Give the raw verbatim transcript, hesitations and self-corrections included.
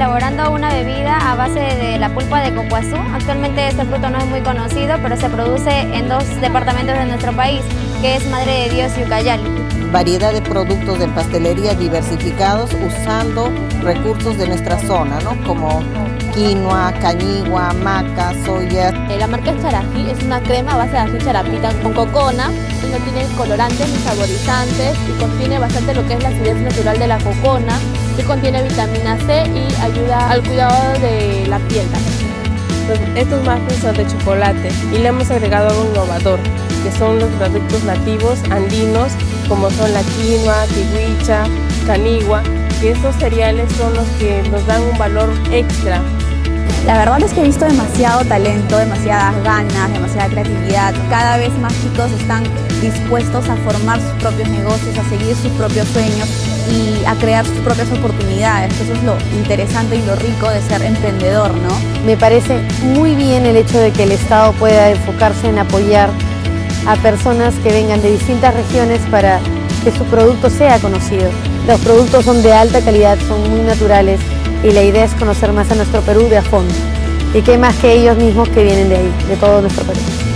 elaborando una bebida a base de la pulpa de copuazú. Actualmente este fruto no es muy conocido, pero se produce en dos departamentos de nuestro país, que es Madre de Dios y Ucayali. Variedad de productos de pastelería diversificados usando recursos de nuestra zona, ¿no? Como quinoa, cañigua, maca, soya. La marca es Charají, es una crema a base de ají charapita con cocona, no tiene colorantes ni saborizantes y contiene bastante lo que es la acidez natural de la cocona, que contiene vitamina C y ayuda al cuidado de la piel también. Estos muffins son de chocolate y le hemos agregado algo innovador, que son los productos nativos andinos, como son la quinoa, kiwicha, canigua, que estos cereales son los que nos dan un valor extra. La verdad es que he visto demasiado talento, demasiadas ganas, demasiada creatividad. Cada vez más chicos están dispuestos a formar sus propios negocios, a seguir sus propios sueños y a crear sus propias oportunidades. Eso es lo interesante y lo rico de ser emprendedor, ¿no? Me parece muy bien el hecho de que el Estado pueda enfocarse en apoyar a personas que vengan de distintas regiones para que su producto sea conocido. Los productos son de alta calidad, son muy naturales y la idea es conocer más a nuestro Perú de a fondo. Y qué más que ellos mismos que vienen de ahí, de todo nuestro Perú.